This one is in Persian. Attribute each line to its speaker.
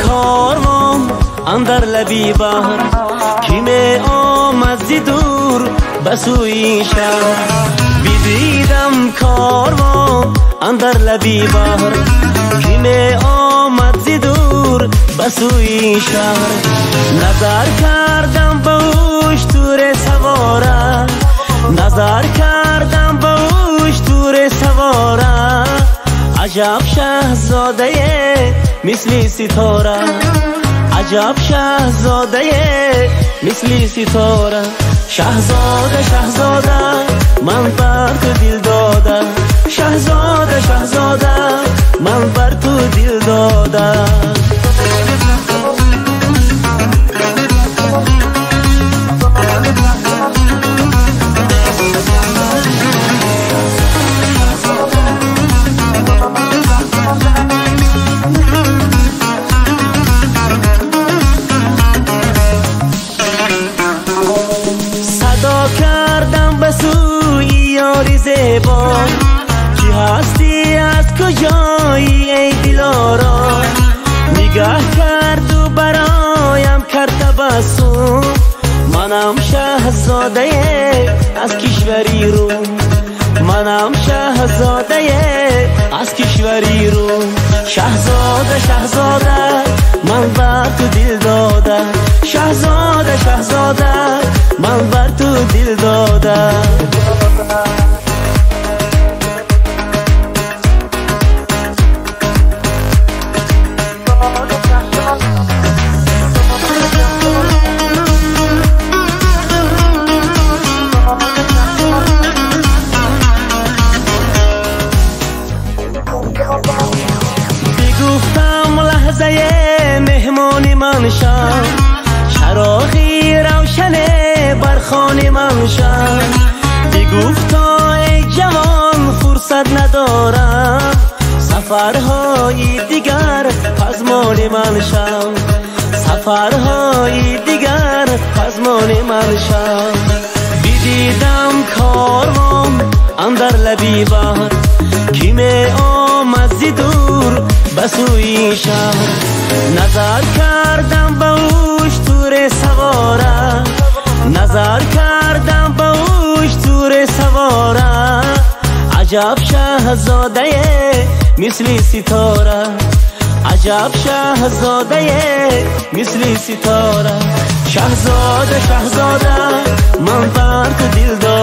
Speaker 1: کاروان اندر لبی بحر کی می آمد ز دور بسوی شهر بدیدم کاروان اندر لبی بحر کی می آمد ز دور بسوی شهر نظر کردم به اوش تور سواره نظر کردم به اوش تور سواره عجب شهزاده مثل ستاره عجب شهزاده مثل ستاره شهزاده شهزاده من بر تو دل داده شهزاده شهزاده من بر تو دل داده زیبا کی هستی از کجایی ای دلارا نگاه کرد و برایم کرد تبسم منم شهزاده از کشوری روم منم شهزاده از کشوری روم شهزاده شهزاده من بر تو دل داده شهزاده شهزاده من بر تو دل داده گفتم لحظه مهمان من شم چراغی روشن بر خانه من شم بگفتا ای جوان فرصت ندارم سفرهای دیگر پزمان من شم سفرهای دیگر پزمان من شم بدیدم کاروان اندر لبی بحر کی می آمد ز دور بسوی شهر نظر کردم به اوش تور سواره نظر کردم به اوش تور سواره عجب شهزاده مثل ستاره عجب شهزاده مثل ستاره شهزاده شهزاده من بر تو دل دارم